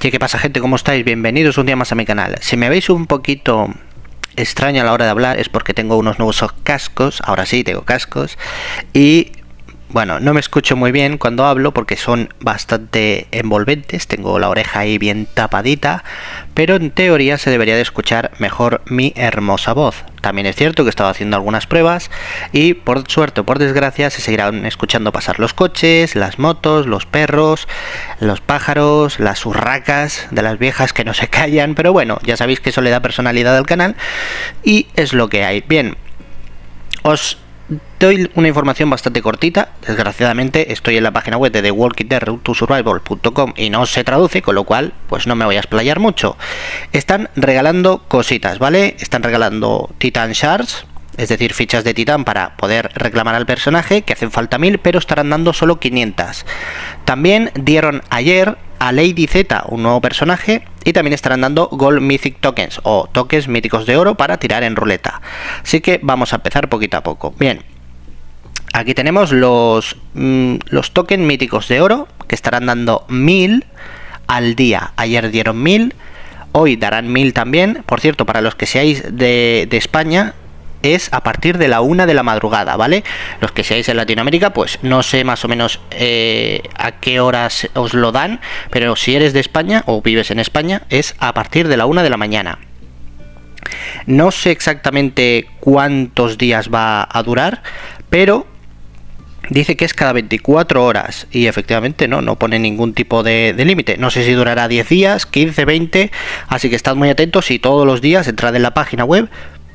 ¿Qué pasa, gente? ¿Cómo estáis? Bienvenidos un día más a mi canal. Si me veis un poquito extraño a la hora de hablar es porque tengo unos nuevos cascos. Ahora sí, tengo cascos. Y bueno, no me escucho muy bien cuando hablo porque son bastante envolventes. Tengo la oreja ahí bien tapadita, pero en teoría se debería de escuchar mejor mi hermosa voz. También es cierto que he estado haciendo algunas pruebas y por suerte o por desgracia se seguirán escuchando pasar los coches, las motos, los perros, los pájaros, las urracas de las viejas que no se callan. Pero bueno, ya sabéis que eso le da personalidad al canal y es lo que hay. Bien, os doy una información bastante cortita. Desgraciadamente estoy en la página web de TheWalkingDead.survival.com y no se traduce, con lo cual pues no me voy a explayar mucho. Están regalando cositas, ¿vale? Están regalando Titan Shards, es decir, fichas de titán para poder reclamar al personaje, que hacen falta 1000, pero estarán dando solo 500. También dieron ayer a Lady Z, un nuevo personaje, y también estarán dando Gold Mythic Tokens, o tokens míticos de oro para tirar en ruleta. Así que vamos a empezar poquito a poco. Bien, aquí tenemos los tokens míticos de oro, que estarán dando 1000 al día. Ayer dieron 1000, hoy darán 1000 también. Por cierto, para los que seáis de España, es a partir de la 1 de la madrugada, ¿vale? Los que seáis en Latinoamérica, pues no sé más o menos a qué horas os lo dan, pero si eres de España o vives en España, es a partir de la 1 de la mañana. No sé exactamente cuántos días va a durar, pero dice que es cada 24 horas y efectivamente no pone ningún tipo de límite. No sé si durará 10 días, 15, 20, así que estad muy atentos y todos los días entrad en la página web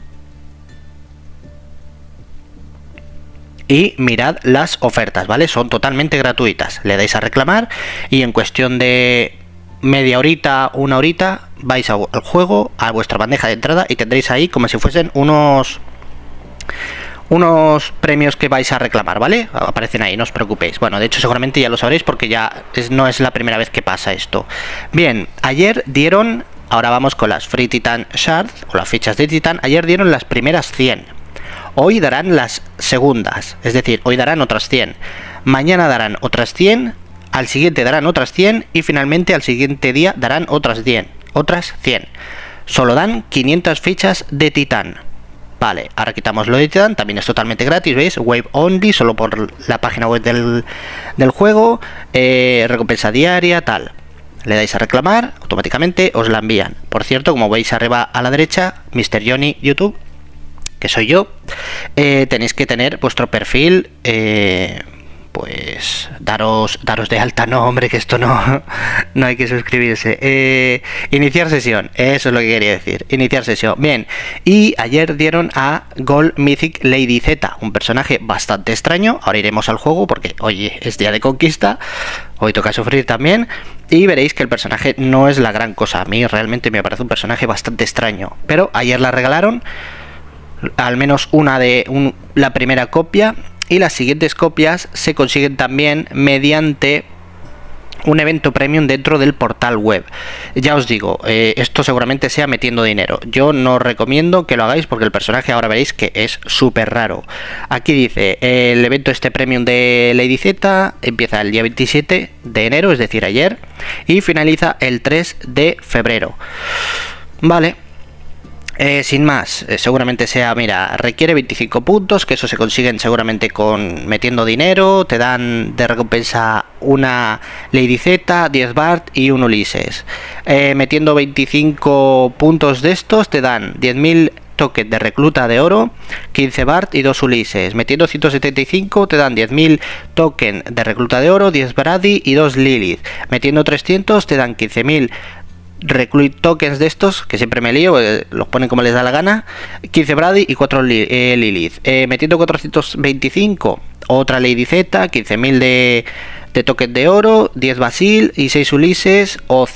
y mirad las ofertas, ¿vale? Son totalmente gratuitas. Le dais a reclamar y en cuestión de media horita, una horita, vais al juego, a vuestra bandeja de entrada y tendréis ahí como si fuesen unos premios que vais a reclamar, ¿vale? Aparecen ahí, no os preocupéis. Bueno, de hecho seguramente ya lo sabréis porque ya no es la primera vez que pasa esto. Bien, ayer dieron, ahora vamos con las Free Titan Shards o las fichas de Titan. Ayer dieron las primeras 100. Hoy darán las segundas, es decir, hoy darán otras 100, mañana darán otras 100, al siguiente darán otras 100 y finalmente al siguiente día darán otras 100, Solo dan 500 fichas de titán. Vale, ahora quitamos lo de titán, también es totalmente gratis, ¿veis? Wave only, solo por la página web del juego, recompensa diaria, tal. Le dais a reclamar, automáticamente os la envían. Por cierto, como veis arriba a la derecha, Mr. Johnny YouTube, que soy yo, tenéis que tener vuestro perfil, pues daros de alta. No, hombre, que esto no hay que suscribirse. Iniciar sesión, eso es lo que quería decir, iniciar sesión. Bien, y ayer dieron a Gold Mythic Lady Z, un personaje bastante extraño. Ahora iremos al juego porque, oye, es día de conquista, hoy toca sufrir también. Y veréis que el personaje no es la gran cosa. A mí realmente me parece un personaje bastante extraño, pero ayer la regalaron, al menos la primera copia, y las siguientes copias se consiguen también mediante un evento premium dentro del portal web. Ya os digo, esto seguramente sea metiendo dinero. Yo no recomiendo que lo hagáis porque el personaje ahora veréis que es súper raro. Aquí dice, el evento premium de Lady Z empieza el día 27 de enero, es decir ayer, y finaliza el 3 de febrero. Vale. Sin más, seguramente sea, mira, requiere 25 puntos, que eso se consiguen seguramente metiendo dinero. Te dan de recompensa una Lady Z, 10 Bart y un Ulises. Metiendo 25 puntos de estos te dan 10.000 tokens de recluta de oro, 15 Bart y 2 Ulises. Metiendo 175 te dan 10.000 tokens de recluta de oro, 10 Brady y 2 Lilith. Metiendo 300 te dan 15.000 Recruit tokens de estos, que siempre me lío, los ponen como les da la gana, 15 Brady y 4 Lilith. Metiendo 425, otra Lady Z, 15.000 de tokens de oro, 10 Basil y 6 Ulises o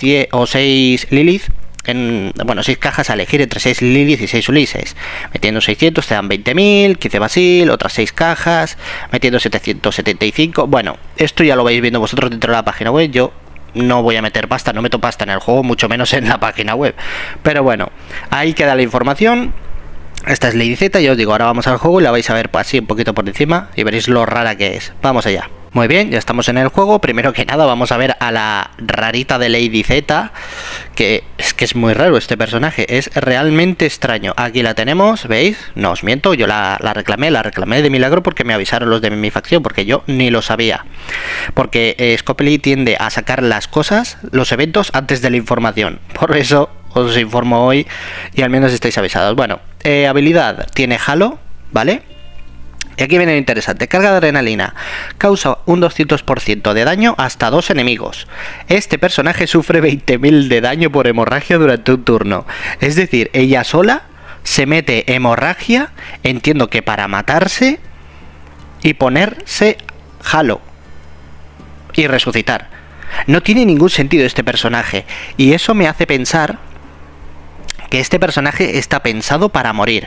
6 Lilith. Bueno, 6 cajas a elegir entre 6 Lilith y 6 Ulises. Metiendo 600 te dan 20.000, 15 Basil, otras 6 cajas, metiendo 775. Bueno, esto ya lo vais viendo vosotros dentro de la página web. Yo no voy a meter pasta, no meto pasta en el juego, mucho menos en la página web. Pero bueno, ahí queda la información. Esta es Lady Z, ya os digo, ahora vamos al juego y la vais a ver así un poquito por encima y veréis lo rara que es. Vamos allá. Muy bien, ya estamos en el juego. Primero que nada vamos a ver a la rarita de Lady Z, que es muy raro este personaje, es realmente extraño. Aquí la tenemos, ¿veis? No os miento, yo la reclamé de milagro porque me avisaron los de mi facción, porque yo ni lo sabía. Porque Scopely tiende a sacar las cosas, los eventos, antes de la información. Por eso os informo hoy y al menos estáis avisados. Bueno, habilidad tiene Halo, ¿vale? Y aquí viene lo interesante. Carga de adrenalina. Causa un 200% de daño hasta 2 enemigos. Este personaje sufre 20.000 de daño por hemorragia durante un turno. Es decir, ella sola se mete hemorragia, entiendo que para matarse y ponerse Halo y resucitar. No tiene ningún sentido este personaje. Y eso me hace pensar que este personaje está pensado para morir.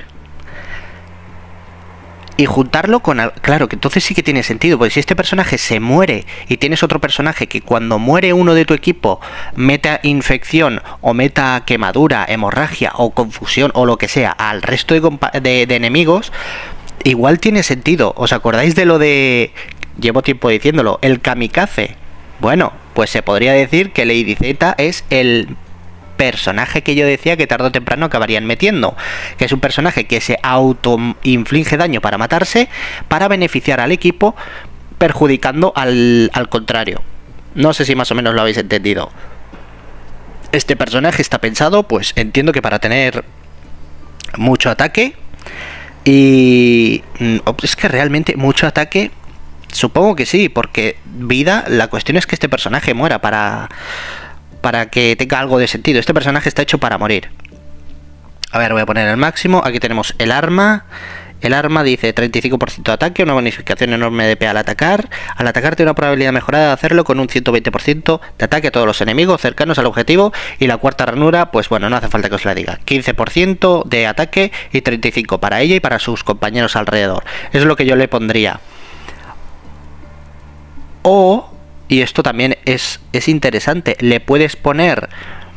Y juntarlo con... Claro, que entonces sí que tiene sentido, porque si este personaje se muere y tienes otro personaje que cuando muere uno de tu equipo meta infección o meta quemadura, hemorragia o confusión o lo que sea al resto de enemigos, igual tiene sentido. ¿Os acordáis de lo de... Llevo tiempo diciéndolo, el kamikaze? Bueno, pues se podría decir que Lady Z es el personaje que yo decía que tarde o temprano acabarían metiendo, que es un personaje que se auto-inflige daño para matarse, para beneficiar al equipo, perjudicando al contrario. No sé si más o menos lo habéis entendido. Este personaje está pensado, pues entiendo que para tener mucho ataque, y es que realmente mucho ataque, supongo que sí, porque vida, la cuestión es que este personaje muera para que tenga algo de sentido. Este personaje está hecho para morir. A ver, voy a poner el máximo. Aquí tenemos el arma. El arma dice 35% de ataque, una bonificación enorme de EP al atacar. Al atacar tiene una probabilidad mejorada de hacerlo con un 120% de ataque a todos los enemigos cercanos al objetivo. Y la cuarta ranura, pues bueno, no hace falta que os la diga. 15% de ataque y 35% para ella y para sus compañeros alrededor. Eso es lo que yo le pondría. O... Y esto también es interesante. Le puedes poner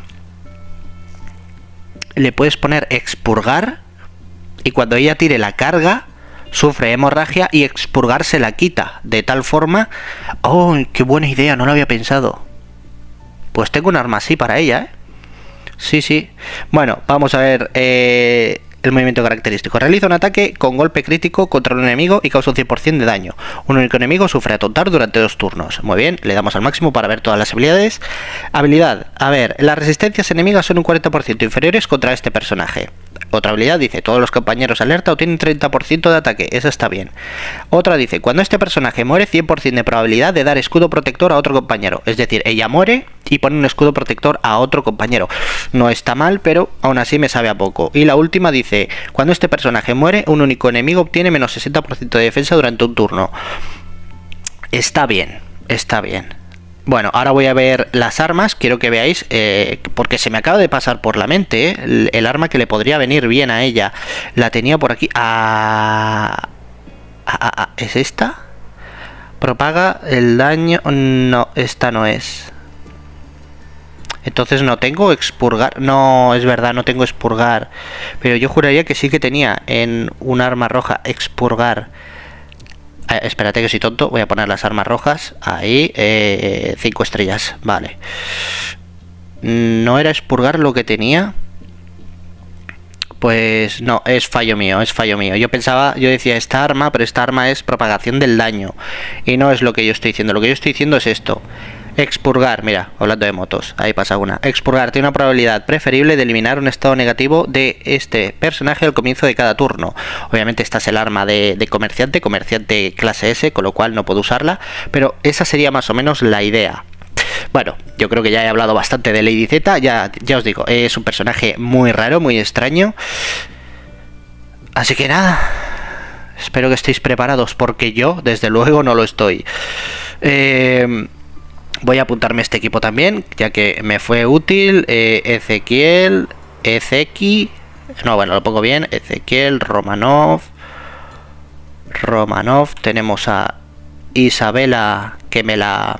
expurgar. Y cuando ella tire la carga, sufre hemorragia y expurgar se la quita. De tal forma... ¡Oh, qué buena idea! No lo había pensado. Pues tengo un arma así para ella, ¿eh? Sí, sí. Bueno, vamos a ver... el movimiento característico. Realiza un ataque con golpe crítico contra un enemigo y causa un 100% de daño. Un único enemigo sufre atontar durante 2 turnos. Muy bien, le damos al máximo para ver todas las habilidades. Habilidad. A ver, las resistencias enemigas son un 40% inferiores contra este personaje. Otra habilidad dice, todos los compañeros alerta obtienen 30% de ataque. Esa está bien. Otra dice, cuando este personaje muere, 100% de probabilidad de dar escudo protector a otro compañero. Es decir, ella muere y pone un escudo protector a otro compañero. No está mal, pero aún así me sabe a poco. Y la última dice, cuando este personaje muere, un único enemigo obtiene menos 60% de defensa durante un turno. Está bien, está bien. Bueno, ahora voy a ver las armas, quiero que veáis, porque se me acaba de pasar por la mente, el arma que le podría venir bien a ella. La tenía por aquí. ¿Es esta? Propaga el daño... No, esta no es. Entonces no tengo expurgar. No, es verdad, no tengo expurgar. Pero yo juraría que sí que tenía en un arma roja expurgar. Espérate que soy tonto, voy a poner las armas rojas. Ahí, 5 estrellas, vale. ¿No era expurgar lo que tenía? Pues no, es fallo mío, es fallo mío. Yo decía esta arma, pero esta arma es propagación del daño. Y no es lo que yo estoy diciendo, lo que yo estoy diciendo es esto. Expurgar, mira, hablando de motos, ahí pasa una. Expurgar tiene una probabilidad preferible de eliminar un estado negativo de este personaje al comienzo de cada turno. Obviamente esta es el arma de comerciante clase S, con lo cual no puedo usarla, pero esa sería más o menos la idea. Bueno, yo creo que ya he hablado bastante de Lady Z, ya os digo, es un personaje muy raro, muy extraño. Así que nada, espero que estéis preparados, porque yo, desde luego, no lo estoy. Voy a apuntarme este equipo también, ya que me fue útil. Ezequiel, no, bueno, lo pongo bien. Ezequiel, Romanov. Tenemos a Isabela, que me la...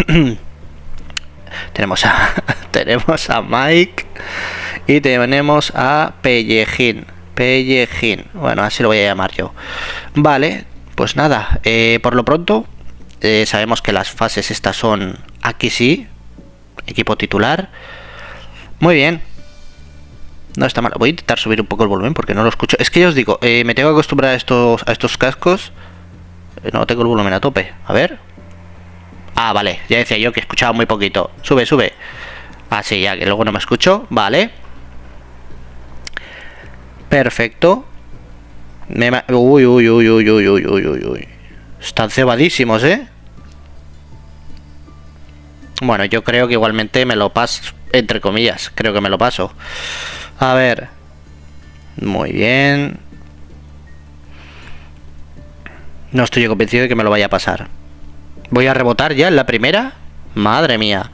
tenemos a Mike. Y tenemos a Pellejín. Bueno, así lo voy a llamar yo. Vale, pues nada, por lo pronto... Sabemos que las fases estas son aquí sí. Equipo titular. Muy bien. No está mal. Voy a intentar subir un poco el volumen porque no lo escucho. Es que ya os digo, me tengo que acostumbrar a estos cascos. No tengo el volumen a tope. A ver. Ah, vale. Ya decía yo que escuchaba muy poquito. Sube, sube. Ah, sí, ya que luego no me escucho. Vale. Perfecto. Uy, uy, uy, uy, uy, uy, uy, uy. Están cebadísimos, ¿eh? Bueno, yo creo que igualmente me lo paso. Entre comillas, creo que me lo paso. A ver. Muy bien. No estoy convencido de que me lo vaya a pasar. Voy a rebotar ya en la primera. Madre mía.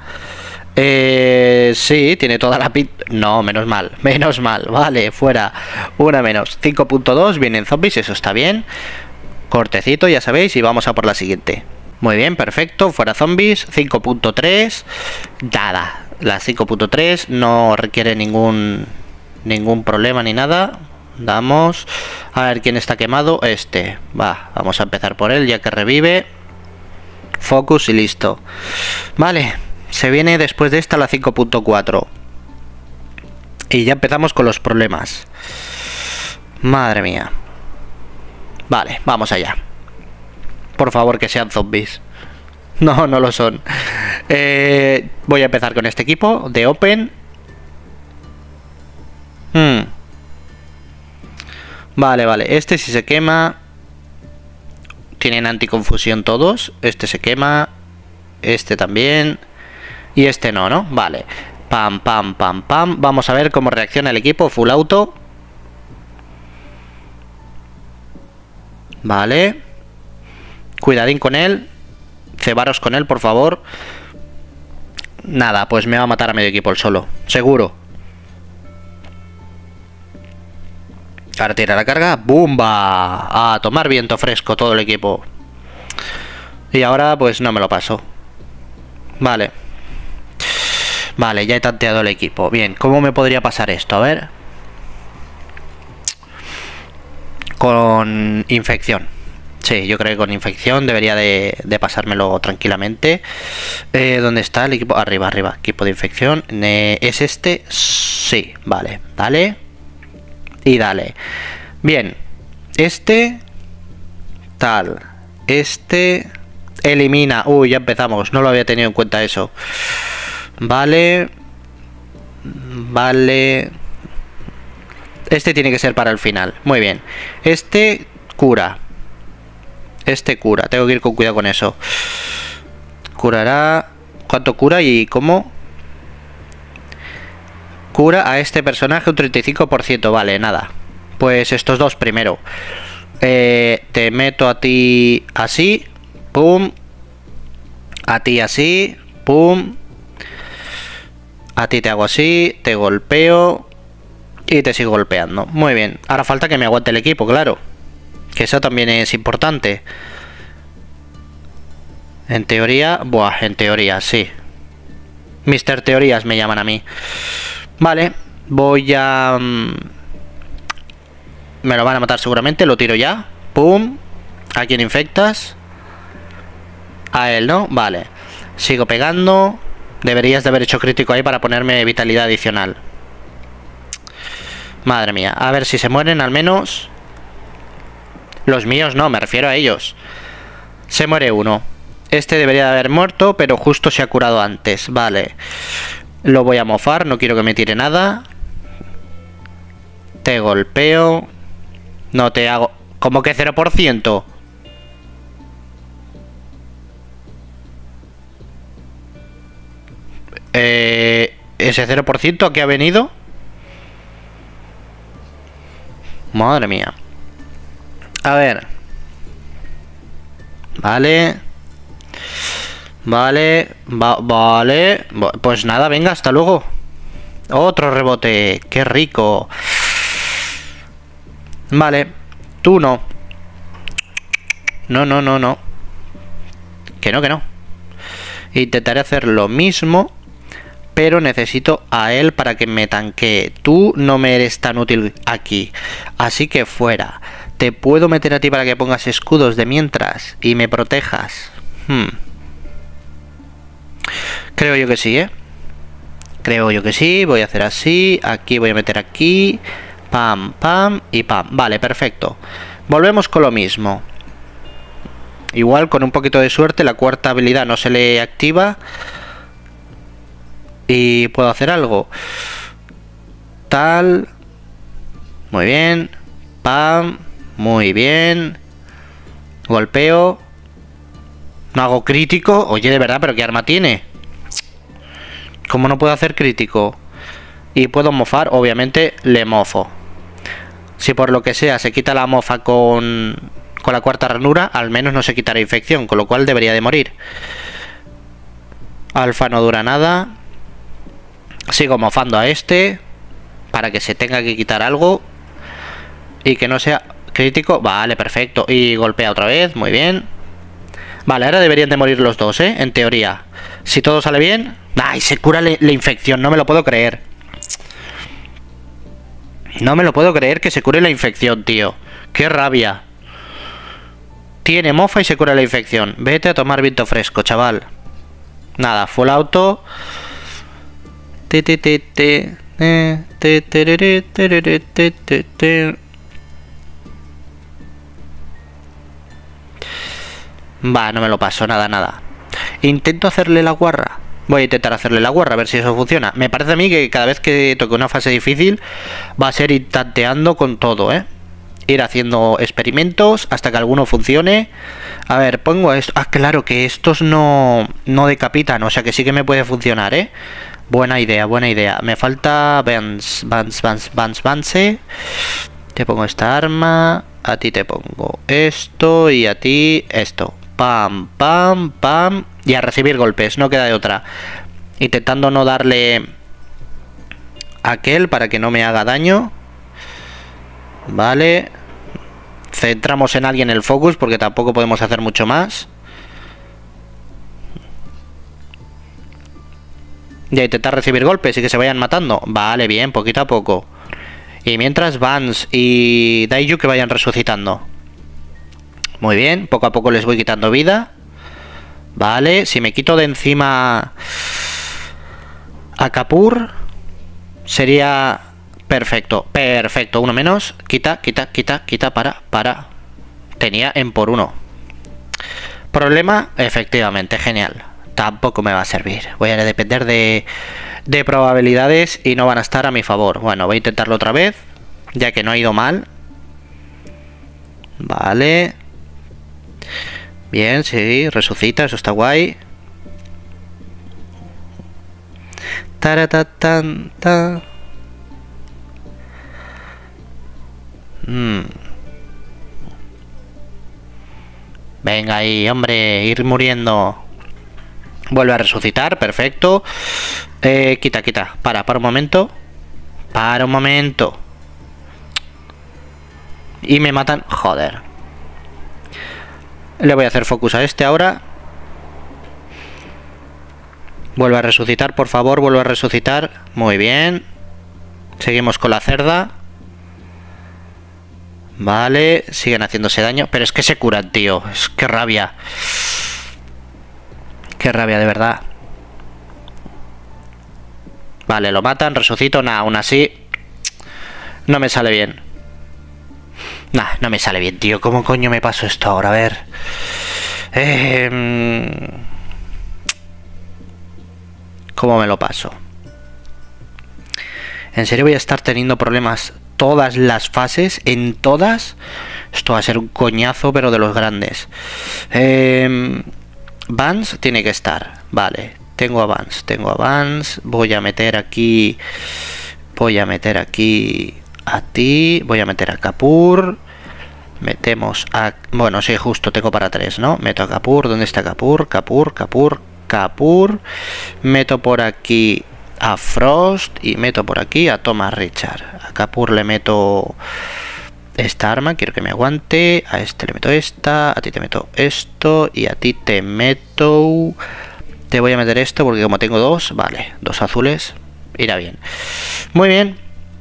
Sí, tiene toda la pinta. No, menos mal, menos mal. Vale, fuera. Una menos. 5.2, vienen zombies, eso está bien. Cortecito, ya sabéis, y vamos a por la siguiente. Muy bien, perfecto, fuera zombies. 5.3. Nada. La 5.3 no requiere ningún problema ni nada. Damos. A ver quién está quemado. Este. Va, vamos a empezar por él ya que revive. Focus y listo. Vale. Se viene después de esta la 5.4. Y ya empezamos con los problemas. Madre mía. Vale, vamos allá. Por favor que sean zombies. No, no lo son. Voy a empezar con este equipo de Open. Vale, vale. Este si se quema. Tienen anticonfusión todos. Este se quema. Este también. Y este no, ¿no? Vale. Pam, pam, pam, pam. Vamos a ver cómo reacciona el equipo. Full auto. Vale. Cuidadín con él. Cebaros con él, por favor. Nada, pues me va a matar a medio equipo el solo. Seguro. Ahora tira la carga. ¡Bumba! A tomar viento fresco todo el equipo. Y ahora pues no me lo paso. Vale. Vale, ya he tanteado el equipo. Bien, ¿cómo me podría pasar esto? A ver. Con infección. Sí, yo creo que con infección debería de pasármelo tranquilamente. ¿Dónde está el equipo? Arriba, arriba. Equipo de infección. ¿Es este? Sí, vale. Dale. Y dale. Bien. Este. Tal. Este. Elimina. Uy, ya empezamos. No lo había tenido en cuenta eso. Vale. Vale. Este tiene que ser para el final. Muy bien. Este cura. Este cura. Tengo que ir con cuidado con eso. Curará. ¿Cuánto cura y cómo? Cura a este personaje un 35%. Vale, nada. Pues estos dos primero. Te meto a ti así. Pum. A ti así. Pum. A ti te hago así. Te golpeo. Y te sigo golpeando. Muy bien. Ahora falta que me aguante el equipo, claro. Que eso también es importante. En teoría. Buah, en teoría, sí. Mister Teorías me llaman a mí. Vale. Voy a... me lo van a matar seguramente. Lo tiro ya. Pum. ¿A quién infectas? A él, ¿no? Vale. Sigo pegando. Deberías de haber hecho crítico ahí para ponerme vitalidad adicional. Madre mía. A ver si se mueren al menos. Los míos no, me refiero a ellos. Se muere uno. Este debería de haber muerto, pero justo se ha curado antes. Vale. Lo voy a mofar, no quiero que me tire nada. Te golpeo. No te hago... ¿Cómo que 0%? ¿Ese 0% a qué ha venido? Madre mía. A ver. Vale. Vale. Vale. Pues nada, venga, hasta luego. Otro rebote. Qué rico. Vale. Tú no. No, no, no, no. Que no, que no. Intentaré hacer lo mismo, pero necesito a él para que me tanquee. Tú no me eres tan útil aquí, así que fuera. Te puedo meter a ti para que pongas escudos de mientras y me protejas. Creo yo que sí, ¿eh? Creo yo que sí. Voy a hacer así. Aquí voy a meter aquí. Pam, pam y pam. Vale, perfecto. Volvemos con lo mismo. Igual con un poquito de suerte la cuarta habilidad no se le activa. Y puedo hacer algo. Tal. Muy bien. Pam. Muy bien. Golpeo. No hago crítico. Oye, de verdad, pero ¿qué arma tiene? ¿Cómo no puedo hacer crítico? Y puedo mofar, obviamente le mofo. Si por lo que sea se quita la mofa con la cuarta ranura, al menos no se quitará infección, con lo cual debería de morir. Alfa no dura nada. Sigo mofando a este para que se tenga que quitar algo y que no sea crítico. Vale, perfecto. Y golpea otra vez, muy bien. Vale, ahora deberían de morir los dos, en teoría. Si todo sale bien. ¡Ay! Se cura la infección, no me lo puedo creer. No me lo puedo creer que se cure la infección, tío. ¡Qué rabia! Tiene mofa y se cura la infección. Vete a tomar viento fresco, chaval. Nada, full auto. Va, no me lo paso, nada. Intento hacerle la guarra. Voy a intentar hacerle la guarra, a ver si eso funciona. Me parece a mí que cada vez que toque una fase difícil va a ser ir tanteando con todo, ir haciendo experimentos hasta que alguno funcione. A ver, pongo esto. Ah, claro, que estos no decapitan, o sea que sí que me puede funcionar, Buena idea. Me falta Vance. Te pongo esta arma. A ti te pongo esto y a ti esto. Pam, pam, pam. Y a recibir golpes, no queda de otra. Intentando no darle a aquel para que no me haga daño. Vale. Centramos en alguien el focus porque tampoco podemos hacer mucho más. Y a intentar recibir golpes y que se vayan matando. Vale, bien, poquito a poco. Y mientras Vance y Daiju que vayan resucitando. Muy bien, poco a poco les voy quitando vida. Vale, si me quito de encima a Kapur sería perfecto. Perfecto, uno menos. Quita, para. Tenía en por uno. Problema, efectivamente, genial. Tampoco me va a servir. Voy a depender de probabilidades y no van a estar a mi favor. Bueno, voy a intentarlo otra vez, ya que no ha ido mal. Vale. Bien, sí, resucita, eso está guay. Taratatanta. Venga ahí, hombre, ir muriendo. Vuelve a resucitar, perfecto. Quita. Para un momento. Para un momento. Y me matan. Joder. Le voy a hacer focus a este ahora. Vuelve a resucitar, por favor, vuelve a resucitar. Muy bien. Seguimos con la cerda. Vale, siguen haciéndose daño. Pero es que se curan, tío. Es que rabia. Qué rabia, de verdad. Vale, lo matan, resucito. Nada, aún así no me sale bien. Nah, no me sale bien, tío. ¿Cómo coño me paso esto ahora? A ver. ¿Cómo me lo paso? ¿En serio voy a estar teniendo problemas todas las fases? ¿En todas? Esto va a ser un coñazo, pero de los grandes. Vance tiene que estar. Vale, tengo a Vance. Voy a meter aquí a ti. Voy a meter a Kapur. Metemos a... Bueno, sí, justo tengo para 3, ¿no? Meto a Kapur. ¿Dónde está Kapur? Kapur. Meto por aquí a Frost. Y meto por aquí a Thomas Richard. A Kapur le meto esta arma, quiero que me aguante. A este le meto esta. A ti te meto esto. Y a ti te meto... Te voy a meter esto porque como tengo 2, vale, 2 azules, irá bien. Muy bien.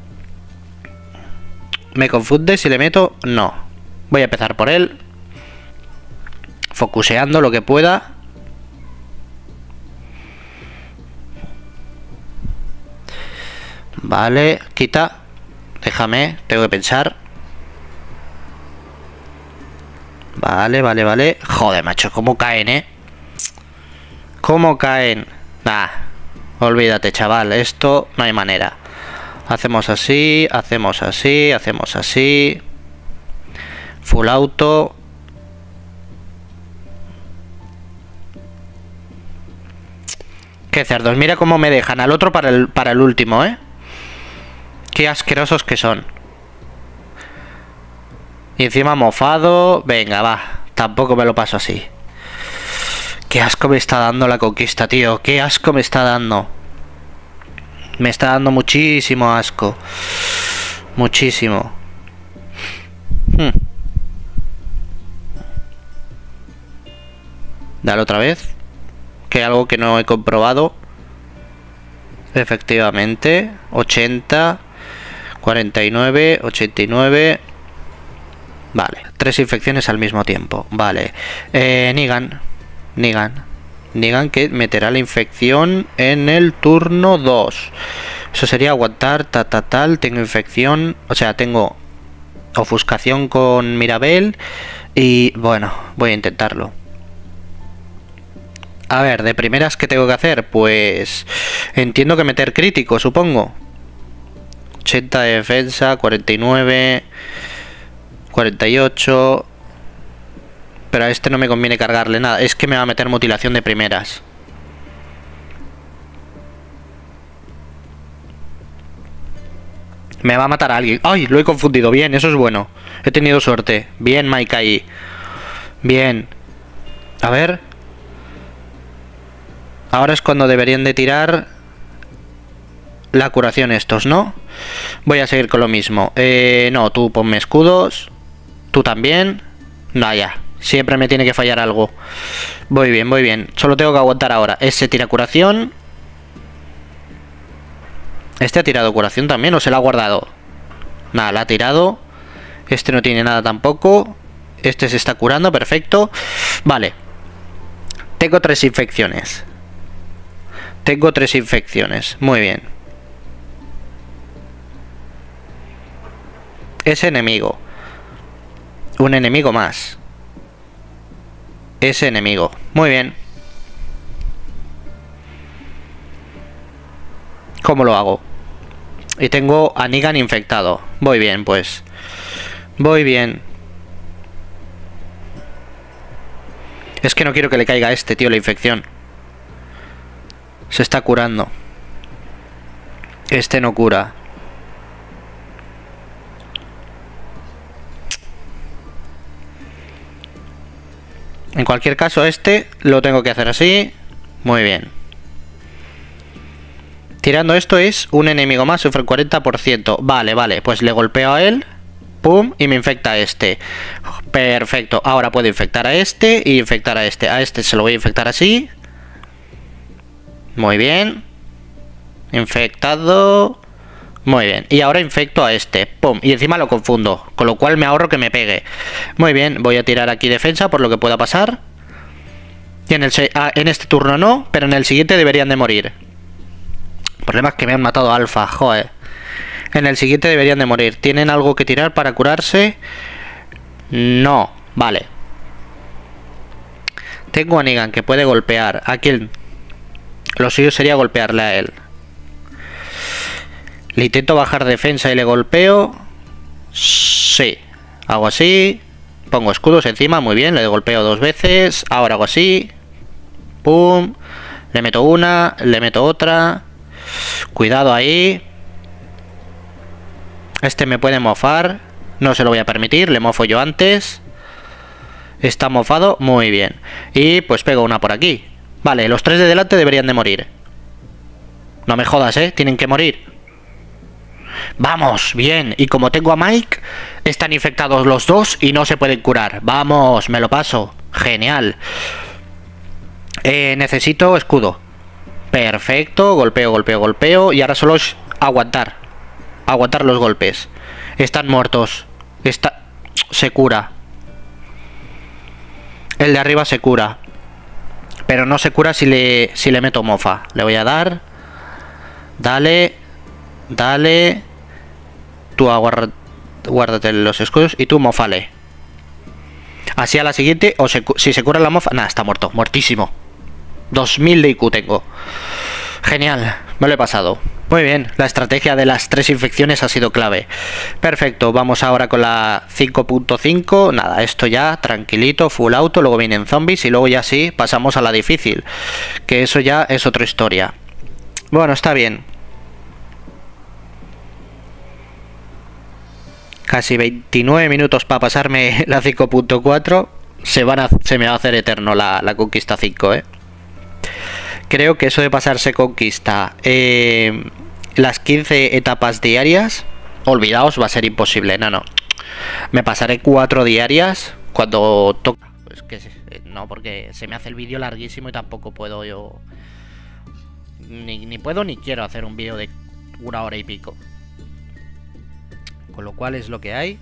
¿Me confunde si le meto? No. Voy a empezar por él, focuseando lo que pueda. Vale, quita. Déjame, tengo que pensar. Vale, vale, vale. Joder, macho, cómo caen, cómo caen. Nah, olvídate, chaval. Esto no hay manera. Hacemos así, hacemos así, hacemos así. Full auto. Qué cerdos. Mira cómo me dejan al otro para el último, Qué asquerosos que son. Y encima mofado. Venga, va. Tampoco me lo paso así. Qué asco me está dando la conquista, tío. Qué asco me está dando. Me está dando muchísimo asco. Muchísimo. Dale otra vez. Que algo que no he comprobado. Efectivamente. 80. 49. 89. Vale. 3 infecciones al mismo tiempo. Vale. Negan. Negan que meterá la infección en el turno 2. Eso sería aguantar, tal. Tengo infección. O sea, tengo ofuscación con Mirabel. Y bueno, voy a intentarlo. A ver, de primeras, ¿qué tengo que hacer? Pues entiendo que meter crítico, supongo. 80 de defensa, 49, 48. Pero a este no me conviene cargarle nada. Es que me va a meter mutilación de primeras. Me va a matar a alguien. ¡Ay! Lo he confundido. Bien, eso es bueno. He tenido suerte. Bien, Mike ahí. Bien. A ver. Ahora es cuando deberían de tirar la curación estos, ¿no? Voy a seguir con lo mismo. No, tú ponme escudos. Tú también. No, ya. Siempre me tiene que fallar algo. Voy bien, voy bien. Solo tengo que aguantar ahora. Ese tira curación. Este ha tirado curación también, ¿o se la ha guardado? Nada, la ha tirado. Este no tiene nada tampoco. Este se está curando, perfecto. Vale. Tengo 3 infecciones. Tengo 3 infecciones. Muy bien. Ese enemigo. Un enemigo más. Ese enemigo. Muy bien. ¿Cómo lo hago? Y tengo a Negan infectado. Voy bien, pues. Voy bien. Es que no quiero que le caiga a este, tío, la infección. Se está curando. Este no cura. En cualquier caso, este lo tengo que hacer así. Muy bien. Tirando esto es un enemigo más, sufre el 40%. Vale, vale, pues le golpeo a él. Pum, y me infecta a este. Perfecto, ahora puedo infectar a este y infectar a este. A este se lo voy a infectar así. Muy bien. Infectado. Muy bien, y ahora infecto a este. Pum, y encima lo confundo, con lo cual me ahorro que me pegue. Muy bien, voy a tirar aquí defensa por lo que pueda pasar. Y en este turno no, pero en el siguiente deberían de morir. El problema es que me han matado a Alfa, joder. En el siguiente deberían de morir. ¿Tienen algo que tirar para curarse? No, vale. Tengo a Negan que puede golpear. ¿A quién? Lo suyo sería golpearle a él. Le intento bajar defensa y le golpeo. Sí. Hago así. Pongo escudos encima, muy bien. Le golpeo 2 veces. Ahora hago así. Pum. Le meto una, le meto otra. Cuidado ahí. Este me puede mofar. No se lo voy a permitir, le mofo yo antes. Está mofado, muy bien. Y pues pego una por aquí. Vale, los 3 de delante deberían de morir. No me jodas, tienen que morir. Vamos, bien. Y como tengo a Mike, están infectados los 2 y no se pueden curar. Vamos, me lo paso. Genial. Necesito escudo. Perfecto, golpeo, golpeo, golpeo. Y ahora solo es aguantar. Aguantar los golpes. Están muertos. Se cura. El de arriba se cura. Pero no se cura si le meto mofa. Le voy a dar. Dale. Dale. Tú guárdate los escudos y tú mofale. Así a la siguiente, o si se cura la mofa... Nada, está muerto, muertísimo. 2000 de IQ tengo. Genial, me lo he pasado. Muy bien, la estrategia de las 3 infecciones ha sido clave. Perfecto, vamos ahora con la 5.5. Nada, esto ya, tranquilito, full auto. Luego vienen zombies y luego ya sí, pasamos a la difícil. Que eso ya es otra historia. Bueno, está bien. Casi 29 minutos para pasarme la 5.4. Se me va a hacer eterno la conquista 5, Creo que eso de pasarse conquista las 15 etapas diarias, olvidaos, va a ser imposible. No. Me pasaré 4 diarias cuando toca. Es que no, porque se me hace el vídeo larguísimo y tampoco puedo yo... Ni puedo ni quiero hacer un vídeo de 1 hora y pico. Con lo cual es lo que hay.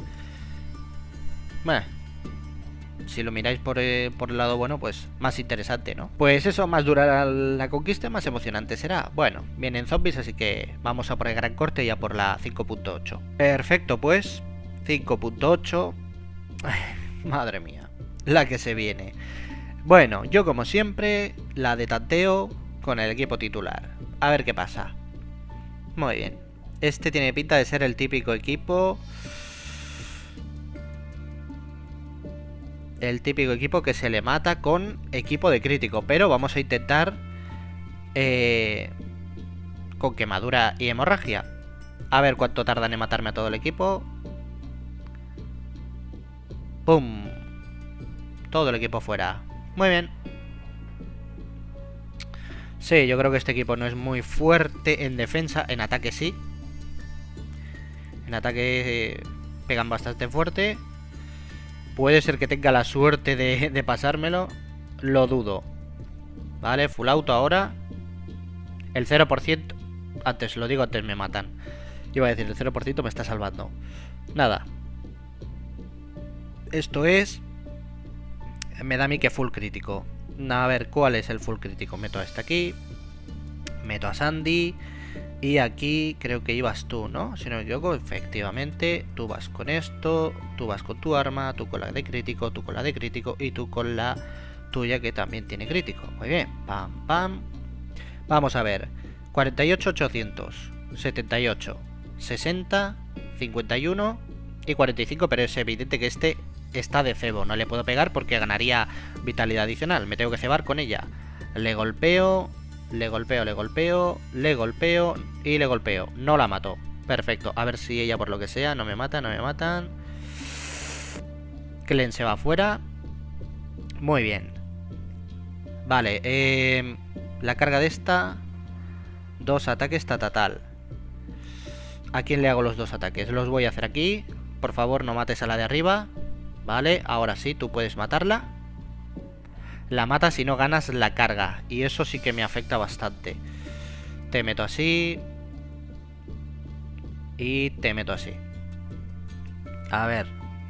Si lo miráis por el lado bueno, pues más interesante, ¿no? Pues eso, más durará la conquista, más emocionante será. Bueno, vienen zombies, así que vamos a por el gran corte y a por la 5.8. Perfecto, pues 5.8. Madre mía, la que se viene. Bueno, yo como siempre la de tanteo con el equipo titular. A ver qué pasa. Muy bien. Este tiene pinta de ser el típico equipo... El típico equipo que se le mata con equipo de crítico. Pero vamos a intentar... con quemadura y hemorragia. A ver cuánto tardan en matarme a todo el equipo. ¡Pum! Todo el equipo fuera. Muy bien. Sí, yo creo que este equipo no es muy fuerte en defensa. En ataque sí. En ataque pegan bastante fuerte. Puede ser que tenga la suerte de pasármelo. Lo dudo. Vale, full auto ahora. El 0%. Antes, lo digo, antes me matan. Iba a decir, el 0% me está salvando. Nada. Esto es... Me da a mí que full crítico. A ver, ¿cuál es el full crítico? Meto a este aquí. Meto a Sandy. Y aquí creo que ibas tú, ¿no? Si no me equivoco, efectivamente. Tú vas con esto. Tú vas con tu arma. Tú con la de crítico. Tú con la de crítico. Y tú con la tuya que también tiene crítico. Muy bien. Pam, pam. Vamos a ver. 48,800. 78. 60. 51. Y 45. Pero es evidente que este está de cebo. No le puedo pegar porque ganaría vitalidad adicional. Me tengo que cebar con ella. Le golpeo. Le golpeo, le golpeo, le golpeo y le golpeo. No la mato. Perfecto. A ver si ella por lo que sea no me mata, no me matan. Glenn se va afuera. Muy bien. Vale. La carga de esta. 2 ataques tal. ¿A quién le hago los 2 ataques? Los voy a hacer aquí. Por favor, no mates a la de arriba. Vale, ahora sí, tú puedes matarla. La matas y no ganas la carga. Y eso sí que me afecta bastante. Te meto así. Y te meto así. A ver.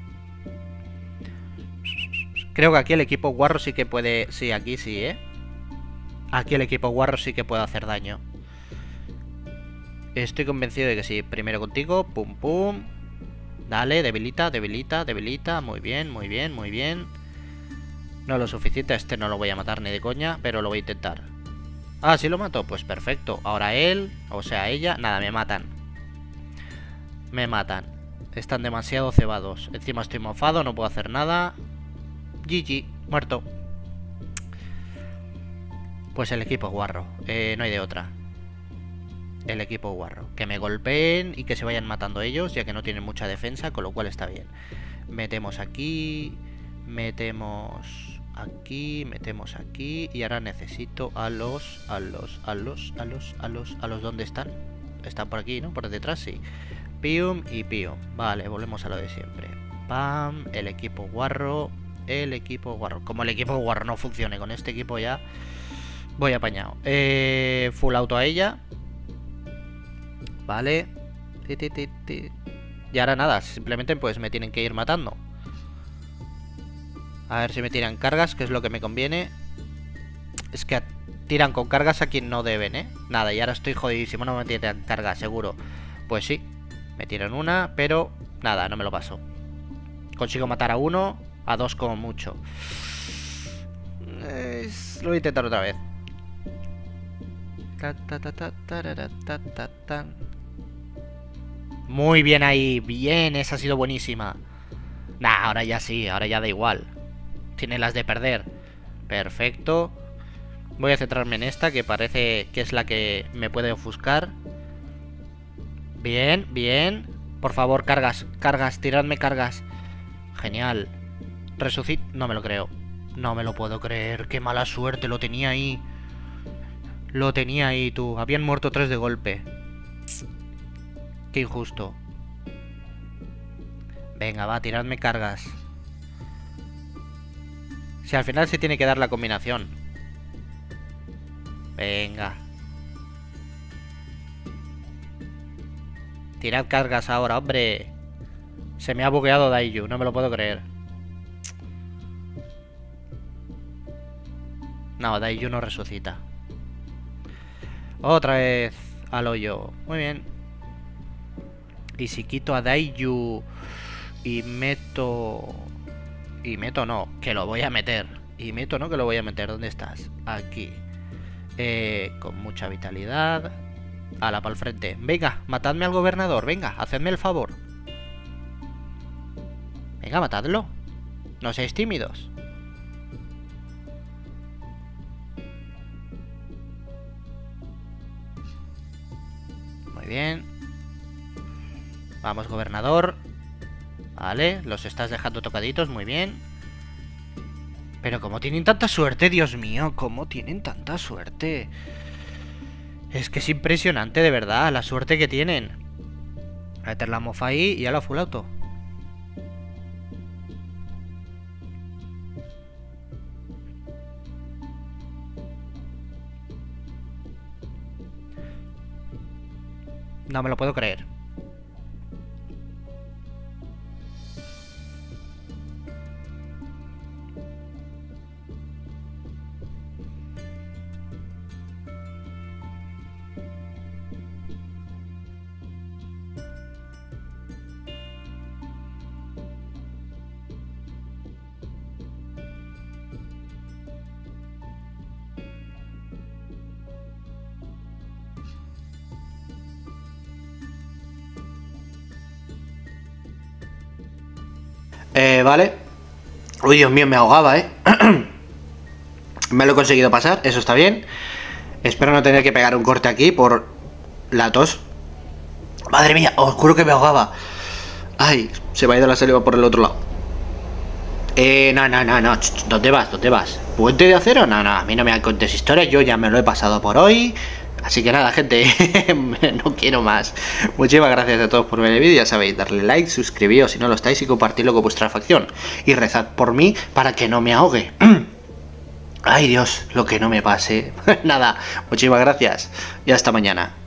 Creo que aquí el equipo guarro sí que puede... Sí, aquí sí, Aquí el equipo guarro sí que puede hacer daño. Estoy convencido de que sí. Primero contigo. Pum, pum. Dale, debilita, debilita, debilita. Muy bien, muy bien, muy bien. No lo suficiente, a este no lo voy a matar ni de coña, pero lo voy a intentar. Ah, ¿sí lo mato? Pues perfecto. Ahora él, o sea ella, nada, me matan. Me matan. Están demasiado cebados. Encima estoy mofado, no puedo hacer nada. GG, muerto. Pues el equipo guarro, no hay de otra. El equipo guarro. Que me golpeen y que se vayan matando ellos, ya que no tienen mucha defensa, con lo cual está bien. Metemos aquí... Metemos aquí, metemos aquí. Y ahora necesito a los ¿dónde están? Están por aquí, ¿no? Por detrás, sí. Pium y pium. Vale, volvemos a lo de siempre. Pam, el equipo guarro. El equipo guarro. Como el equipo guarro no funcione con este equipo ya voy apañado. Full auto a ella. Vale. Y ahora nada, simplemente pues me tienen que ir matando. A ver si me tiran cargas, que es lo que me conviene. Es que tiran con cargas a quien no deben, Nada, y ahora estoy jodidísimo, no me tiran cargas, seguro. Pues sí, me tiran una, pero nada, no me lo paso. Consigo matar a uno, a dos como mucho. Lo voy a intentar otra vez. Muy bien ahí, bien, esa ha sido buenísima. Nah, ahora ya sí, ahora ya da igual. Tiene las de perder. Perfecto. Voy a centrarme en esta, que parece que es la que me puede ofuscar. Bien, bien. Por favor, cargas, cargas, tiradme cargas. Genial. Resucit... No me lo creo. No me lo puedo creer. Qué mala suerte, lo tenía ahí. Lo tenía ahí, tú. Habían muerto 3 de golpe. Qué injusto. Venga, va, tiradme cargas. Si al final se tiene que dar la combinación. Venga. Tirad cargas ahora, hombre. Se me ha bugueado Daiju, no me lo puedo creer. No, Daiju no resucita. Otra vez al hoyo. Muy bien. Y si quito a Daiju y meto... Y meto no, que lo voy a meter. Y meto no, que lo voy a meter. ¿Dónde estás? Aquí. Con mucha vitalidad. Ala, para el frente. Venga, matadme al gobernador. Venga, hacedme el favor. Venga, matadlo. No seáis tímidos. Muy bien. Vamos, gobernador. Vale, los estás dejando tocaditos, muy bien. Pero como tienen tanta suerte, Dios mío, cómo tienen tanta suerte. Es que es impresionante, de verdad, la suerte que tienen. A meter la mofa ahí y a la full auto. No me lo puedo creer. Vale. Uy, Dios mío, me ahogaba, Me lo he conseguido pasar, eso está bien. Espero no tener que pegar un corte aquí por la tos. Madre mía, os juro que me ahogaba. Ay, se me ha ido la saliva por el otro lado. No. ¿Dónde vas? ¿Dónde vas? ¿Puente de acero? No, a mí no me contes historias. Yo ya me lo he pasado por hoy. Así que nada, gente, no quiero más. Muchísimas gracias a todos por ver el vídeo. Ya sabéis, darle like, suscribíos si no lo estáis y compartirlo con vuestra facción. Y rezad por mí para que no me ahogue. Ay Dios, lo que no me pase. Nada, muchísimas gracias y hasta mañana.